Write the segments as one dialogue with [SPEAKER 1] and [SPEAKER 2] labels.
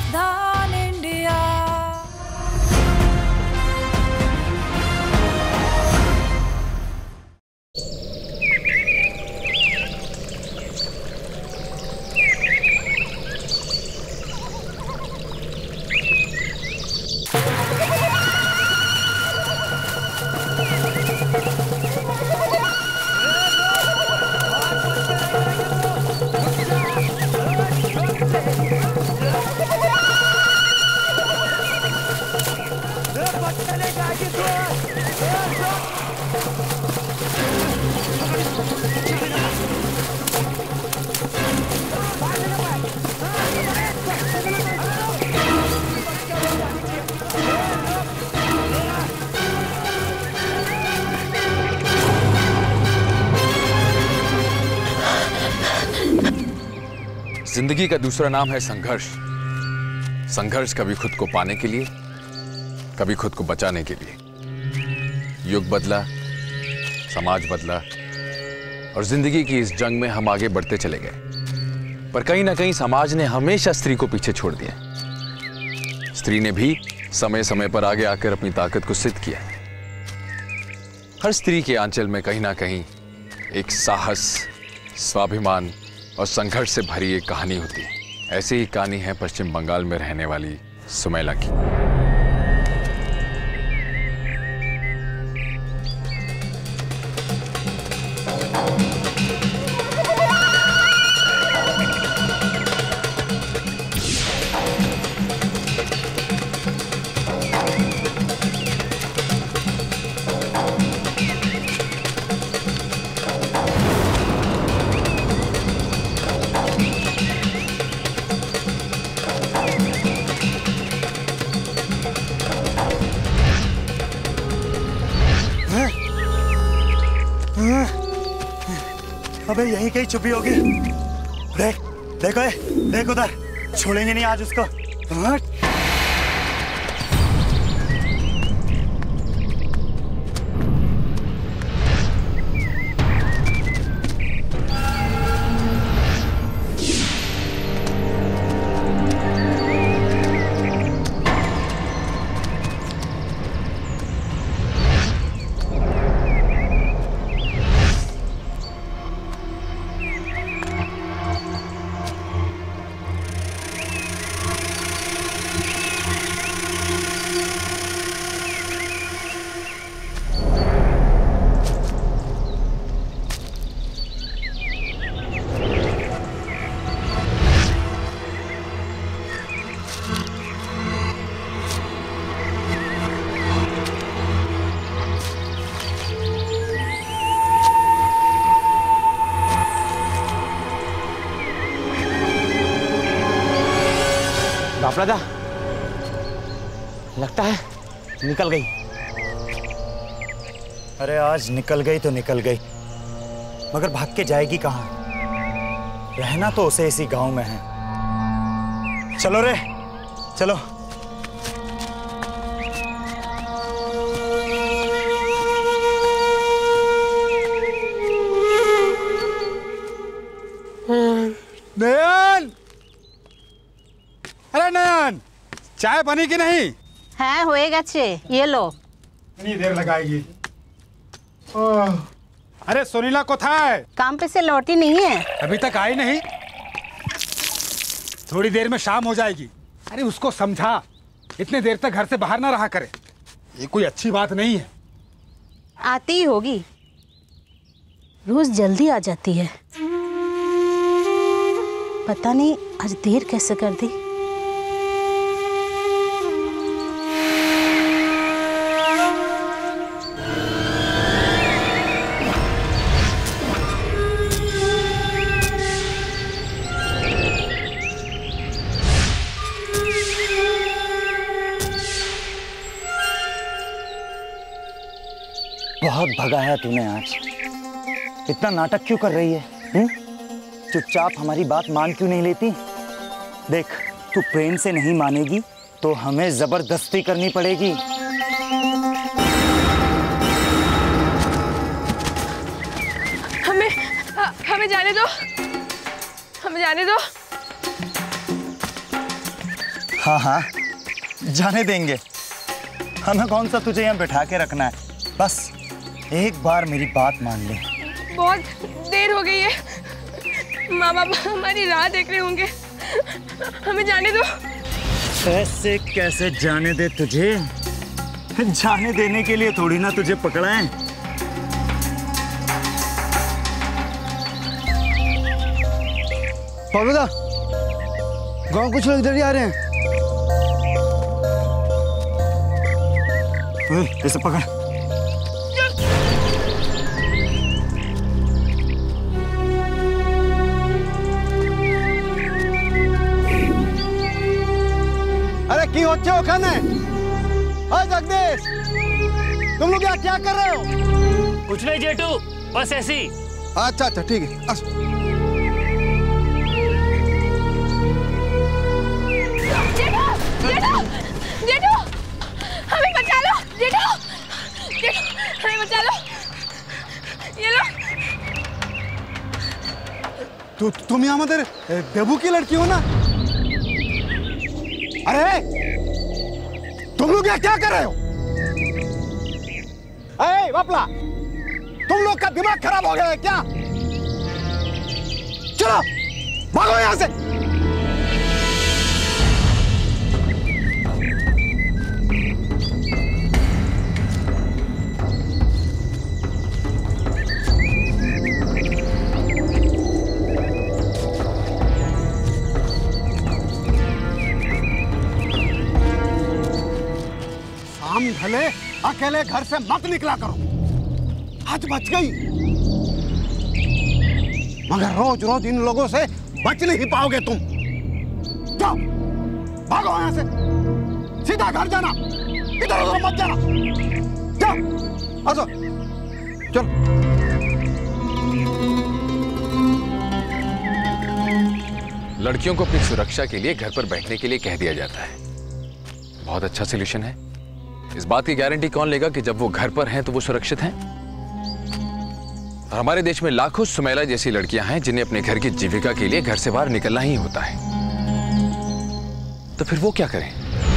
[SPEAKER 1] सावधान इंडिया।
[SPEAKER 2] जिंदगी का दूसरा नाम है संघर्ष। संघर्ष कभी खुद को पाने के लिए, कभी खुद को बचाने के लिए। युग बदला, समाज बदला और जिंदगी की इस जंग में हम आगे बढ़ते चले गए। पर कहीं ना कहीं समाज ने हमेशा स्त्री को पीछे छोड़ दिया। स्त्री ने भी समय समय पर आगे आकर अपनी ताकत को सिद्ध किया। हर स्त्री के आंचल में कहीं ना कहीं एक साहस, स्वाभिमान और संघर्ष से भरी एक कहानी होती है। ऐसी ही कहानी है पश्चिम बंगाल में रहने वाली सुमैला की।
[SPEAKER 3] अबे यहीं कहीं छुपी होगी। देख देखो, देख उधर, छोड़ेंगे नहीं आज उसको।
[SPEAKER 4] बापरादा, लगता है निकल गई।
[SPEAKER 3] अरे आज निकल गई तो निकल गई, मगर भाग के जाएगी कहाँ? रहना तो उसे इसी गांव में है। चलो रे, चलो।
[SPEAKER 5] नयन, अरे नयन, चाय बनी कि नहीं?
[SPEAKER 6] हाँ होए गए, ये लो।
[SPEAKER 5] इतनी देर लगाएगी? अरे सोनीला कोথায়?
[SPEAKER 6] काम पे से लौटी नहीं है,
[SPEAKER 5] अभी तक आई नहीं। थोड़ी देर में शाम हो जाएगी। अरे उसको समझा, इतने देर तक घर से बाहर ना रहा करे। ये कोई अच्छी बात नहीं है।
[SPEAKER 6] आती ही होगी, रोज जल्दी आ जाती है। पता नहीं आज देर कैसे कर दी।
[SPEAKER 3] बहुत भगाया तूने आज। इतना नाटक क्यों कर रही है? चुपचाप हमारी बात मान क्यों नहीं लेती? देख, तू प्रेम से नहीं मानेगी तो हमें जबरदस्ती करनी पड़ेगी।
[SPEAKER 7] हमें जाने दो, हमें जाने दो।
[SPEAKER 3] हाँ हाँ, जाने देंगे। हमें कौन सा तुझे यहाँ बैठा के रखना है, बस एक बार मेरी बात मान ले।
[SPEAKER 1] बहुत देर हो गई है, माँ बाप हमारी राह देख रहे होंगे, हमें जाने दो।
[SPEAKER 3] कैसे कैसे जाने दे तुझे? जाने देने के लिए थोड़ी ना तुझे पकड़ा है।
[SPEAKER 7] बाबूदा, गांव कुछ लोग इधर ही आ रहे हैं।
[SPEAKER 3] इसे पकड़।
[SPEAKER 7] अरे की होते हो खाने? अरे जगदीश, तुम लोग क्या कर रहे हो?
[SPEAKER 4] कुछ नहीं जेठू, बस ऐसी।
[SPEAKER 7] अच्छा अच्छा ठीक है।
[SPEAKER 1] जेठू, जेठू, जेठू, हमें बचा लो, जेठू, जेठू, हमें बचा लो। ये लो।
[SPEAKER 7] तुम यहाँ मदर देबू की लड़की हो ना? अरे तुम लोग क्या कर रहे हो? अरे बापला, तुम लोग का दिमाग खराब हो गया है क्या? चलो भागो यहाँ से। ढले अकेले घर से मत निकला करो। आज बच गई, मगर रोज रोज इन लोगों से बच नहीं पाओगे तुम। जाओ भागो यहां से, सीधा घर जाना, इधर उधर मत जाना। जाओ, आजो, चलो।
[SPEAKER 2] लड़कियों को अपनी सुरक्षा के लिए घर पर बैठने के लिए कह दिया जाता है। बहुत अच्छा सॉल्यूशन है। इस बात की गारंटी कौन लेगा कि जब वो घर पर हैं तो वो सुरक्षित हैं? और हमारे देश में लाखों सुमैला जैसी लड़कियां हैं जिन्हें अपने घर की जीविका के लिए घर से बाहर निकलना ही होता है। तो फिर वो क्या करें?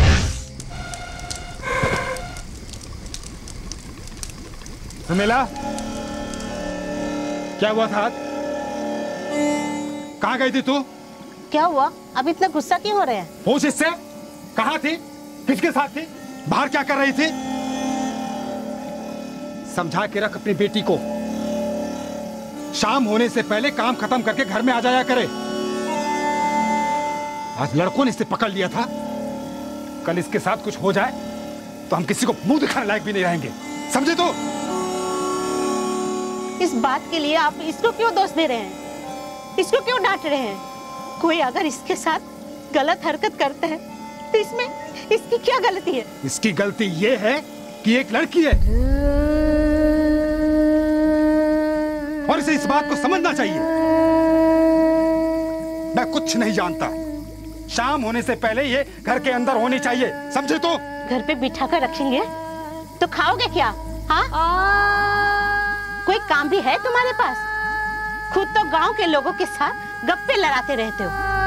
[SPEAKER 5] सुमैला, क्या हुआ था? कहाँ गई थी तू?
[SPEAKER 6] क्या हुआ? अब इतना गुस्सा क्यों हो रहे हैं?
[SPEAKER 5] पूछ इससे, कहाँ थी, किसके साथ थी, बाहर क्या कर रही थी? समझा के रख अपनी बेटी को, शाम होने से पहले काम खत्म करके घर में आ जाया करे। आज लड़कों ने इसे पकड़ लिया था, कल इसके साथ कुछ हो जाए तो हम किसी को मुंह दिखाने लायक भी नहीं रहेंगे, समझे? तो
[SPEAKER 6] इस बात के लिए आप इसको क्यों दोष दे रहे हैं? इसको क्यों डांट रहे हैं? कोई अगर इसके साथ गलत हरकत करता है तो इसमें इसकी क्या गलती है?
[SPEAKER 5] इसकी गलती ये है कि एक लड़की है और इसे इस बात को समझना चाहिए। मैं कुछ नहीं जानता, शाम होने से पहले ये घर के अंदर होनी चाहिए, समझे? तो
[SPEAKER 6] घर पे बिठा कर रखेंगे तो खाओगे क्या? हाँ, कोई काम भी है तुम्हारे पास? खुद तो गांव के लोगों के साथ गप्पे लड़ाते रहते हो।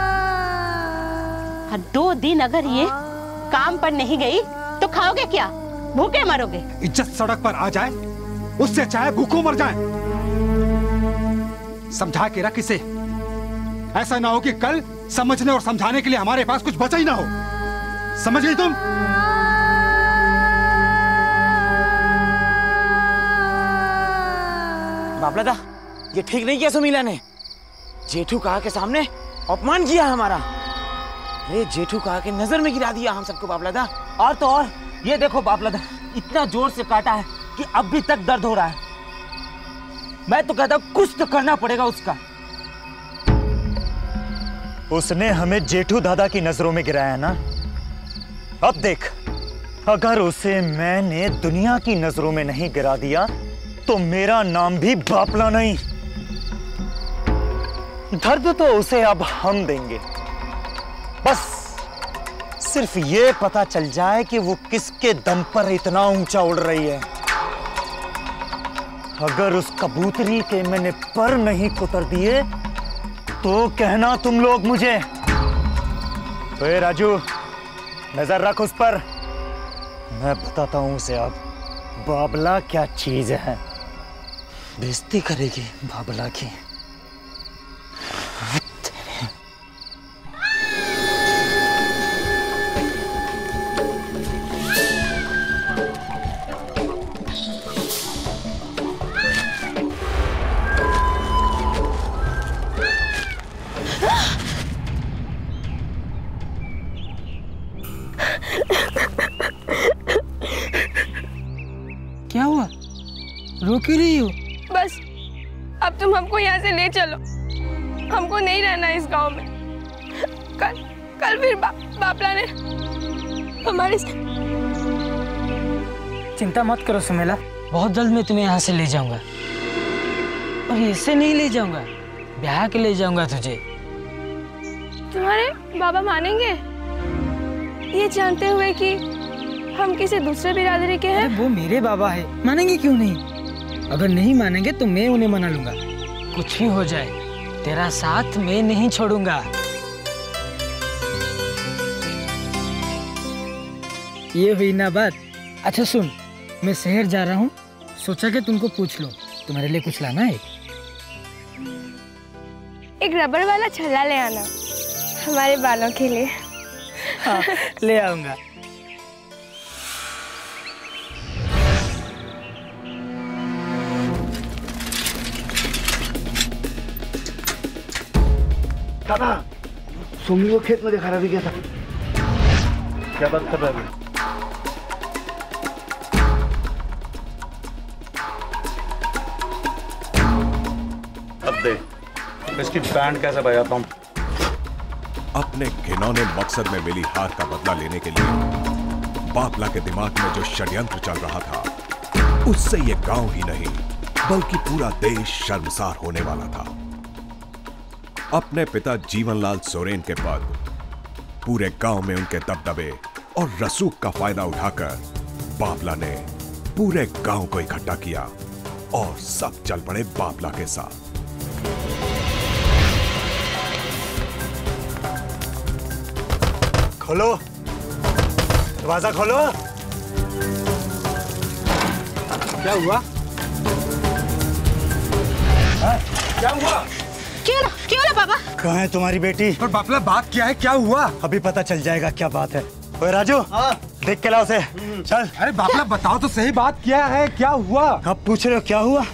[SPEAKER 6] और 2 दिन अगर ये काम पर नहीं गई तो खाओगे क्या? भूखे मरोगे।
[SPEAKER 5] इज्जत सड़क पर आ जाए उससे चाहे भूखों मर जाए। समझा के रख इसे, ऐसा ना हो कि कल समझने और समझाने के लिए हमारे पास कुछ बचा ही ना हो, समझ गई तुम?
[SPEAKER 4] बाबलादा, ये ठीक नहीं किया सुमीला ने। जेठू कहा के सामने अपमान किया हमारा। अरे जेठू कहा के नजर में गिरा दिया हम सबको बाबलादा। और तो और ये देखो बाबलादा, इतना जोर से काटा है कि अब भी तक दर्द हो रहा है। मैं तो कहता हूं कुछ तो करना पड़ेगा उसका।
[SPEAKER 3] उसने हमें जेठू दादा की नजरों में गिराया ना। अब देख, अगर उसे मैंने दुनिया की नजरों में नहीं गिरा दिया तो मेरा नाम भी बापला नहीं। दर्द तो उसे अब हम देंगे, बस सिर्फ ये पता चल जाए कि वो किसके दम पर इतना ऊंचा उड़ रही है। अगर उस कबूतरी के मैंने पर नहीं कुतर दिए तो कहना तुम लोग मुझे। ओए राजू, नजर रख उस पर। मैं बताता हूँ उसे अब बाबला क्या चीज है। बेइज्जती करेगी बाबला की।
[SPEAKER 8] क्या हुआ? रो क्यों रही हो?
[SPEAKER 1] बस अब तुम हमको यहाँ से ले चलो, हमको नहीं रहना इस गांव में। कल फिर बापला ने हमारे।
[SPEAKER 8] चिंता मत करो सुमेला, बहुत जल्द मैं तुम्हें यहाँ से ले जाऊंगा। और ऐसे नहीं ले जाऊंगा, ब्याह के ले जाऊंगा तुझे।
[SPEAKER 1] तुम्हारे बाबा मानेंगे ये जानते हुए कि हम किसी दूसरे बिरादरी के हैं?
[SPEAKER 8] वो मेरे बाबा है, मानेंगे क्यों नहीं? अगर नहीं मानेंगे तो मैं उन्हें मना लूंगा। कुछ भी हो जाए तेरा साथ मैं नहीं छोड़ूंगा। ये हुई ना बात। अच्छा सुन, मैं शहर जा रहा हूँ, सोचा कि तुमको पूछ लो, तुम्हारे लिए कुछ लाना है?
[SPEAKER 1] एक रबड़ वाला छल्ला ले आना हमारे बालों के लिए।
[SPEAKER 8] हाँ, ले आऊंगा।
[SPEAKER 7] दादा, सुमी को खेत में देखा रवि गया था। क्या बात कर रहा है? अब देख इसकी बैंड कैसे बजाता हूँ।
[SPEAKER 9] अपने घिनौने मकसद में मिली हार का बदला लेने के लिए बापला के दिमाग में जो षड्यंत्र चल रहा था, उससे ये गांव ही नहीं बल्कि पूरा देश शर्मसार होने वाला था। अपने पिता जीवनलाल सोरेन के बाद पूरे गांव में उनके दबदबे और रसूख का फायदा उठाकर बापला ने पूरे गांव को इकट्ठा किया और सब चल पड़े बापला के साथ।
[SPEAKER 3] खोलो, दरवाजा खोलो।
[SPEAKER 5] क्या हुआ? क्या हुआ?
[SPEAKER 6] क्यों ना बाबा?
[SPEAKER 3] कहाँ है तुम्हारी बेटी?
[SPEAKER 5] पर बापला बात क्या है, क्या हुआ?
[SPEAKER 3] अभी पता चल जाएगा क्या बात है। ओए राजू, देख के लाओ उसे। चल।
[SPEAKER 5] अरे बापला बताओ तो सही, बात क्या है, क्या हुआ?
[SPEAKER 3] अब पूछ रहे हो क्या हुआ?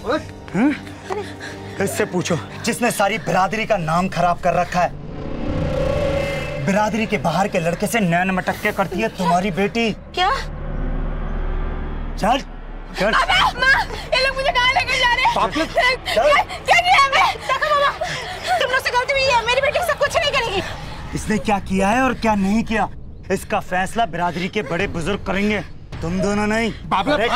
[SPEAKER 3] इससे पूछो जिसने सारी बिरादरी का नाम खराब कर रखा है। बिरादरी के बाहर के लड़के से नैन मटक्के करती है तुम्हारी बेटी।
[SPEAKER 6] क्या?
[SPEAKER 3] चल चल।
[SPEAKER 1] माँ, ये लोग मुझे कहाँ लेकर जा रहे हैं? क्या किया मैं?
[SPEAKER 6] देखो बाबा, तुम लोग से गलती हुई है, मेरी बेटी सब कुछ नहीं करेगी।
[SPEAKER 3] इसने क्या किया है और क्या नहीं किया, इसका फैसला बिरादरी के बड़े बुजुर्ग करेंगे, तुम दोनों नहीं।
[SPEAKER 5] बाबला
[SPEAKER 6] अरे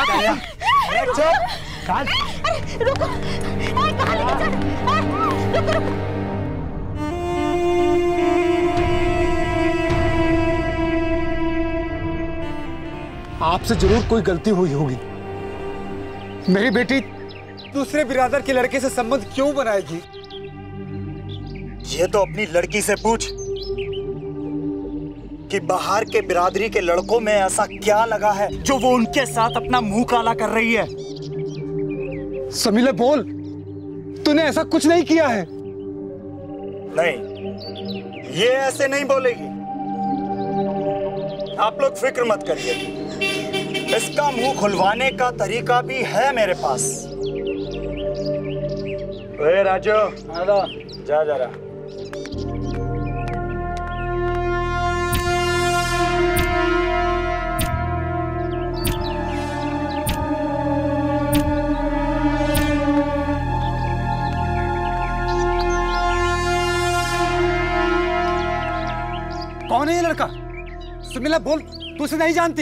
[SPEAKER 6] रुको, कहाँ लेके जा रहे? रुको।
[SPEAKER 5] आपसे जरूर कोई गलती हुई होगी। मेरी बेटी दूसरे बिरादर के लड़के से संबंध क्यों बनाएगी?
[SPEAKER 3] ये तो अपनी लड़की से पूछ कि बाहर के बिरादरी के लड़कों में ऐसा क्या लगा है जो वो उनके साथ अपना मुंह काला कर रही है।
[SPEAKER 5] समीला बोल, तूने ऐसा कुछ नहीं किया है।
[SPEAKER 3] नहीं, ये ऐसे नहीं बोलेगी। आप लोग फिक्र मत करिए, इसका मुंह खुलवाने का तरीका भी है मेरे पास। ओए राजू, जा जरा।
[SPEAKER 5] कौन है ये लड़का? सुमिला बोल, तू उसे नहीं जानती?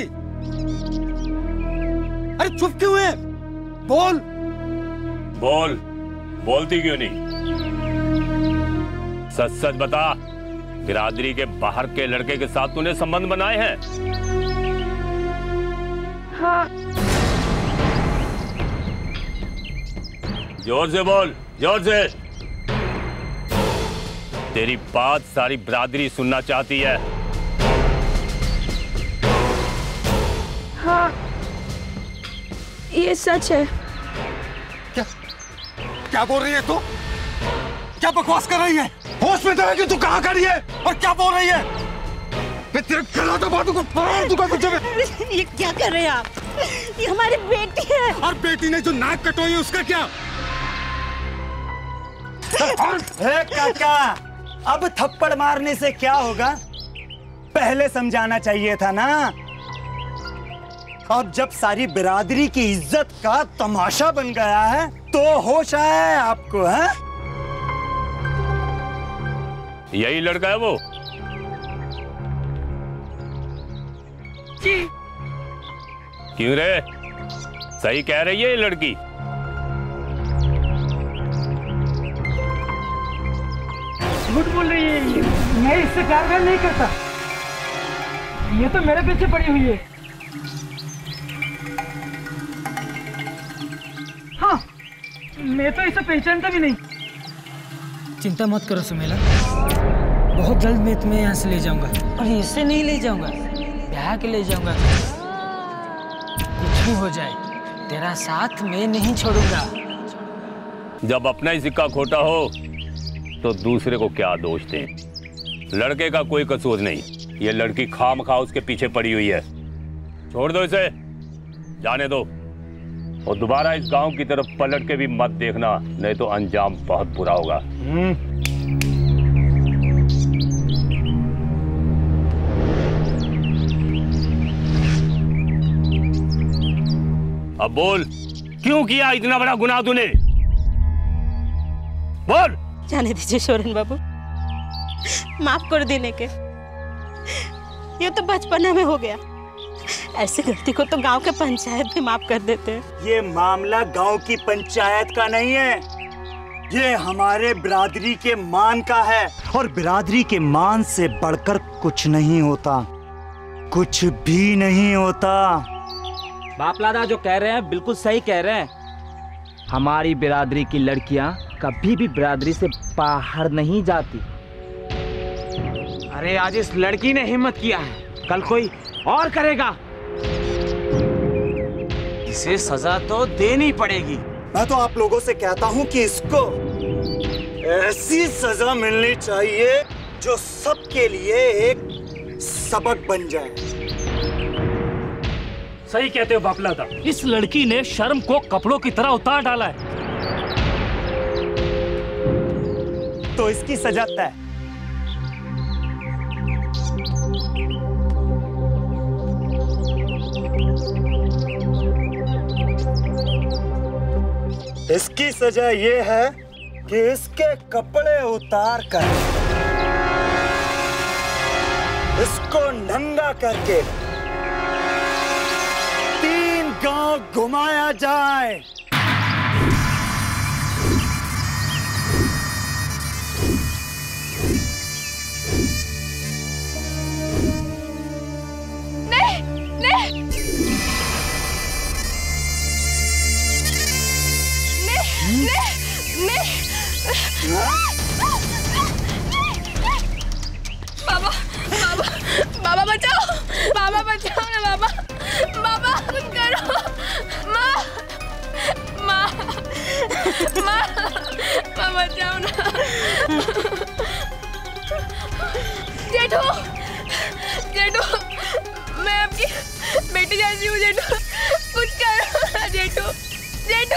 [SPEAKER 5] अरे चुप क्यों है? बोल।
[SPEAKER 10] बोलती क्यों नहीं? सच सच बता, बिरादरी के बाहर के लड़के के साथ तूने संबंध बनाए हैं?
[SPEAKER 1] हाँ।
[SPEAKER 10] जोर से बोल, जोर से। तेरी बात सारी बिरादरी सुनना चाहती है।
[SPEAKER 1] ये सच है।
[SPEAKER 7] क्या बोल रही है तू? क्या बकवास कर रही है? होश में तो है कि तू कहाँ खड़ी है और क्या बोल रही है? मैं तेरे गला दबा दूंगा, फाड़ दूंगा तुझे मैं।
[SPEAKER 6] ये क्या कर रहे हैं आप? ये हमारी बेटी है।
[SPEAKER 7] और बेटी ने जो नाक कटवाई उसका क्या?
[SPEAKER 3] काका, अब थप्पड़ मारने से क्या होगा? पहले समझाना चाहिए था ना। अब जब सारी बिरादरी की इज्जत का तमाशा बन गया है तो होश आया है आपको, है?
[SPEAKER 10] यही लड़का है वो?
[SPEAKER 1] जी।
[SPEAKER 10] क्यों रे, सही कह रही है ये लड़की?
[SPEAKER 8] झूठ बोल रही है ये। मैं इससे प्यार नहीं करता। ये तो मेरे पीछे पड़ी हुई है। हाँ, मैं तो इसे पहचानता भी नहीं। चिंता मत करो सुमेला, बहुत जल्द मैं तुम्हें यहाँ से ले जाऊंगा। और इसे नहीं ले जाऊंगा, ब्याह के ले जाऊंगा। कुछ भी हो जाए, तेरा साथ मैं नहीं छोड़ूंगा।
[SPEAKER 10] जब अपना ही सिक्का खोटा हो तो दूसरे को क्या दोष दें? लड़के का कोई कसूर नहीं, ये लड़की खामखा उसके पीछे पड़ी हुई है। छोड़ दो इसे, जाने दो। और दोबारा इस गांव की तरफ पलट के भी मत देखना, नहीं तो अंजाम बहुत बुरा होगा। अब बोल, क्यों किया इतना बड़ा गुनाह तूने? बोल।
[SPEAKER 6] जाने दीजिए शोरन बाबू, माफ कर देने के। ये तो बचपना में हो गया। ऐसी गलती को तो गांव के पंचायत भी माफ कर देते हैं।
[SPEAKER 3] ये मामला गांव की पंचायत का नहीं है, ये हमारे बिरादरी के मान का है। और बिरादरी के मान से बढ़कर कुछ नहीं होता, कुछ भी नहीं होता।
[SPEAKER 4] बापलादा जो कह रहे हैं बिल्कुल सही कह रहे हैं। हमारी बिरादरी की लड़कियां कभी भी बिरादरी से बाहर नहीं जाती। अरे आज इस लड़की ने हिम्मत किया है, कल कोई और करेगा। इसे सजा तो देनी पड़ेगी।
[SPEAKER 3] मैं तो आप लोगों से कहता हूं कि इसको ऐसी सजा मिलनी चाहिए जो सबके लिए एक सबक बन जाए।
[SPEAKER 11] सही कहते हो बापलादा, इस लड़की ने शर्म को कपड़ों की तरह उतार डाला है।
[SPEAKER 3] तो इसकी सजा तय। इसकी सजा ये है कि इसके कपड़े उतार कर इसको नंगा करके 3 गांव घुमाया जाए।
[SPEAKER 1] बाबा, बाबा, बाबा बचाओ, बाबा बचाओ ना बाबा, बाबा कुछ करो, माँ, माँ, माँ, माँ बचाओ ना। जेठू, जेठू, मैं आपकी बेटी जैसी हूँ जेठू, कुछ करो ना जेठू, जेठू।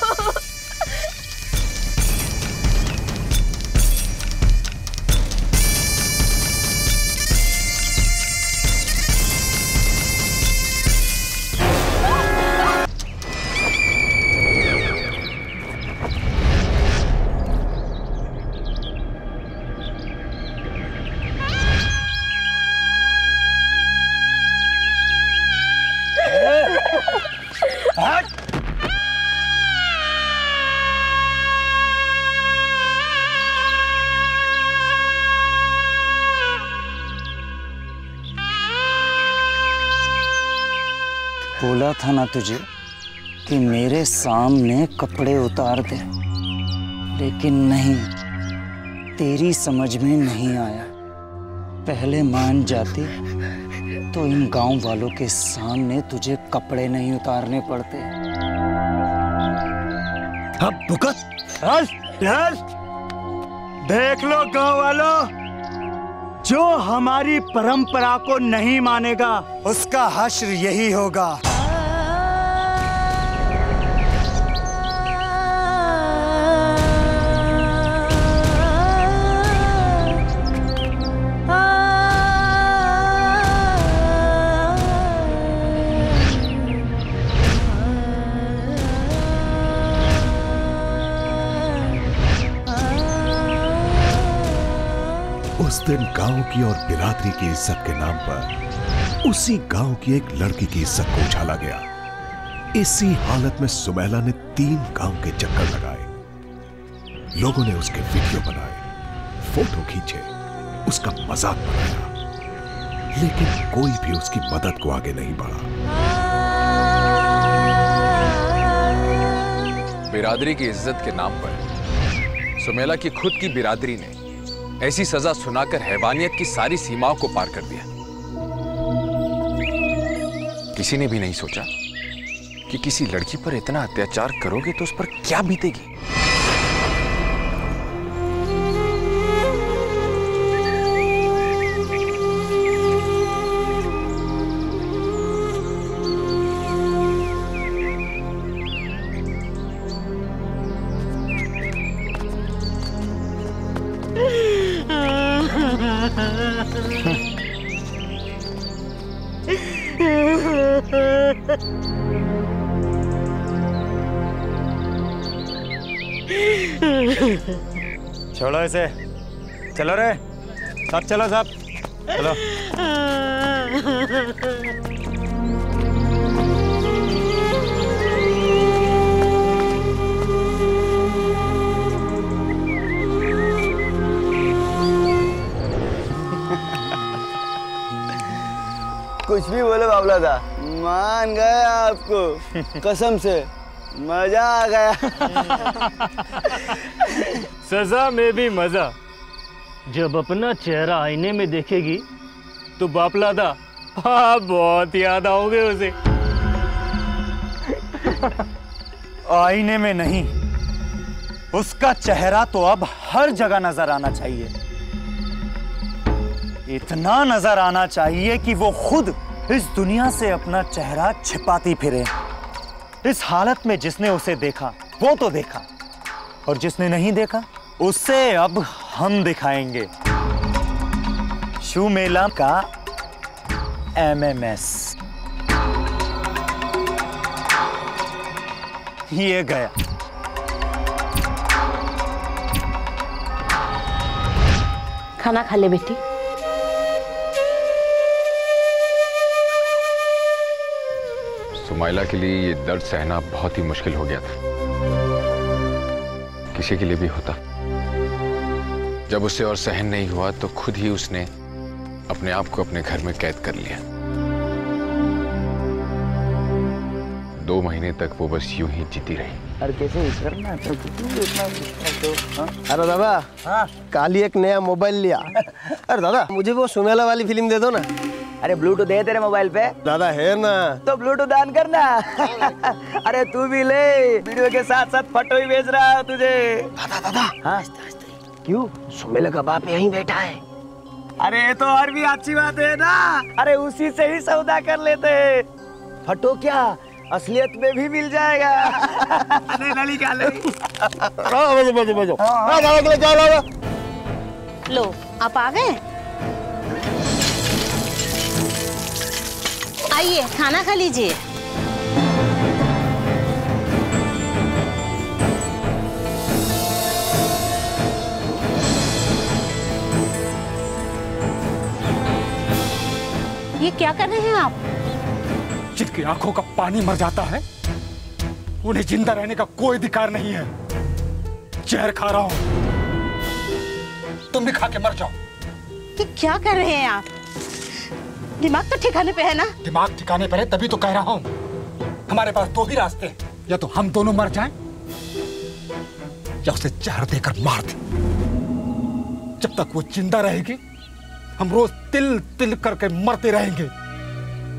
[SPEAKER 3] बोला था ना तुझे कि मेरे सामने कपड़े उतार दे, लेकिन नहीं, तेरी समझ में नहीं आया। पहले मान जाती तो इन गांव वालों के सामने तुझे कपड़े नहीं उतारने पड़ते।
[SPEAKER 7] अब भुगत।
[SPEAKER 3] देख लो गांव वालों, जो हमारी परंपरा को नहीं मानेगा उसका हश्र यही होगा।
[SPEAKER 9] उस दिन गांव की और बिरादरी की इज्जत के नाम पर उसी गांव की एक लड़की की इज्जत को उछाला गया। इसी हालत में सुमैला ने 3 गांव के चक्कर लगाए। लोगों ने उसके वीडियो बनाए, फोटो खींचे, उसका मजाक बनाया, लेकिन कोई भी उसकी मदद को आगे नहीं बढ़ा।
[SPEAKER 2] बिरादरी की इज्जत के नाम पर सुमैला की खुद की बिरादरी ने ऐसी सजा सुनाकर हैवानियत की सारी सीमाओं को पार कर दिया। किसी ने भी नहीं सोचा कि किसी लड़की पर इतना अत्याचार करोगे तो उस पर क्या बीतेगी।
[SPEAKER 3] छोड़ो इसे, चलो रे, सब चलो, सब चलो।
[SPEAKER 12] कुछ भी बोलो बाबला दा, मान गए आपको, कसम से मजा आ गया।
[SPEAKER 11] सजा में भी मजा। जब अपना चेहरा आईने में देखेगी तो बापला दा आप बहुत याद आओगे उसे।
[SPEAKER 3] आईने में नहीं, उसका चेहरा तो अब हर जगह नजर आना चाहिए। इतना नजर आना चाहिए कि वो खुद इस दुनिया से अपना चेहरा छिपाती फिरे। इस हालत में जिसने उसे देखा वो तो देखा, और जिसने नहीं देखा उसे अब हम दिखाएंगे। शू मेला का MMS। ये गया।
[SPEAKER 6] खाना खा ले बेटी।
[SPEAKER 2] सुमैला के लिए ये दर्द सहना बहुत ही मुश्किल हो गया था। किसी के लिए भी होता। जब उसे और सहन नहीं हुआ तो खुद ही उसने अपने आप को अपने घर में कैद कर लिया। 2 महीने तक वो बस यूं ही जीती रही।
[SPEAKER 12] अरे कैसे करना तो इतना। अरे दादा, हाँ कल ही एक नया मोबाइल लिया। अरे दादा मुझे वो सुमैला वाली फिल्म दे दो ना। अरे ब्लूटूथ है तेरे मोबाइल पे? दादा है ना। तो ब्लूटूथ ऑन करना। अरे तू भी ले, वीडियो के साथ साथ फोटो ही भेज रहा है तुझे। दादा दादा, हाँ क्यों? सुमैला का बाप यहीं बैठा है। अरे तो और भी अच्छी बात है ना। अरे उसी से ही सौदा कर लेते। फोटो क्या असलियत में भी मिल जाएगा। नली क्या ले?
[SPEAKER 6] लो आप आ गए? आइए खाना खा लीजिए। ये क्या कर रहे हैं आप?
[SPEAKER 5] जिनकी आंखों का पानी मर जाता है उन्हें जिंदा रहने का कोई अधिकार नहीं है। जहर खा रहा हूं, तुम भी खा के मर जाओ।
[SPEAKER 6] ये क्या कर रहे हैं आप? दिमाग तो ठिकाने पे है ना?
[SPEAKER 5] दिमाग ठिकाने पर है तभी तो कह रहा हूं। हमारे पास 2 ही रास्ते हैं, या तो हम दोनों मर जाएं या उसे जहर देकर मार दें। जब तक वो जिंदा रहेगी हम रोज तिल तिल करके मरते रहेंगे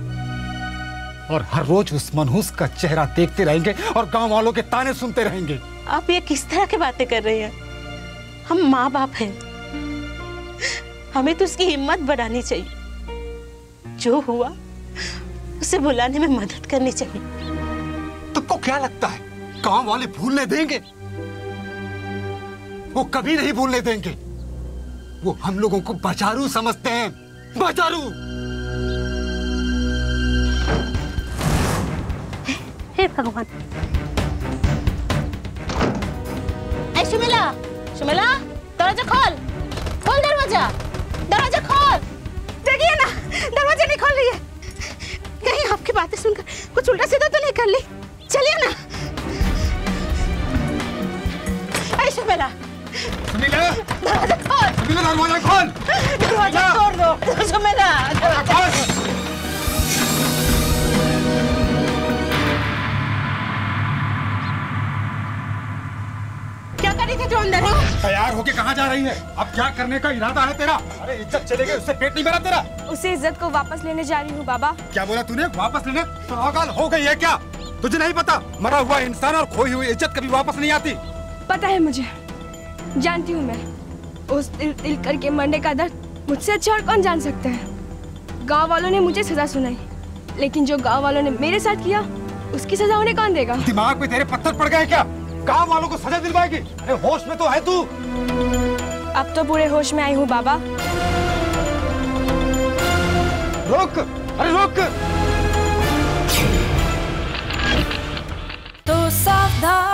[SPEAKER 5] और हर रोज उस मनहूस का चेहरा देखते रहेंगे और गांव वालों के ताने सुनते रहेंगे।
[SPEAKER 6] आप ये किस तरह की बातें कर रही हैं? हम माँ बाप हैं, हमें तो उसकी हिम्मत बढ़ानी चाहिए। जो हुआ उसे बुलाने में मदद करनी चाहिए।
[SPEAKER 5] तुमको क्या लगता है गांव वाले भूलने देंगे? वो कभी नहीं भूलने देंगे। वो हम लोगों को बाजारू समझते हैं, बाजारू।
[SPEAKER 6] हे भगवान। सुमिला, सुमिला, दरवाजा खोल, खोल दरवाजा, दरवाजा खोल। देखिए ना, दरवाजा नहीं खोल रही है। कहीं आपकी बातें सुनकर कुछ उल्टा सीधा तो नहीं कर ली? चलिए ना। ऐ सुमिला,
[SPEAKER 5] सुमिला,
[SPEAKER 6] दरवाजा खोल,
[SPEAKER 5] सुमिला दरवाजा खोल,
[SPEAKER 6] दरवाजा तोड़ दो, सुमिला, दरवाजा खोल। क्या कर रही थी तू अंदर?
[SPEAKER 5] तैयार होके कहाँ जा रही है? अब क्या करने का इरादा है तेरा? अरे इज्जत चले गई, उससे पेट नहीं भरा तेरा?
[SPEAKER 1] उसे इज्जत को वापस लेने जा रही हूँ बाबा।
[SPEAKER 5] क्या बोला तूने? वापस लेने? पागल हो गई है क्या? तुझे नहीं पता मरा हुआ इंसान और खोई हुई इज्जत कभी वापस नहीं आती?
[SPEAKER 1] पता है मुझे, जानती हूँ मैं। उस तिल करके मरने का दर्द मुझसे अच्छा और कौन जान सकता है। गाँव वालों ने मुझे सजा सुनाई, लेकिन जो गाँव वालों ने मेरे साथ किया उसकी सजा उन्हें कौन देगा?
[SPEAKER 5] दिमाग में तेरे पत्थर पड़ गए क्या? गाँव वालों को सजा दिलवाएगी? अरे होश में तो है तू?
[SPEAKER 1] अब तो पूरे होश में आई हूँ बाबा।
[SPEAKER 5] रोक, अरे रोक।
[SPEAKER 13] तो सावधान।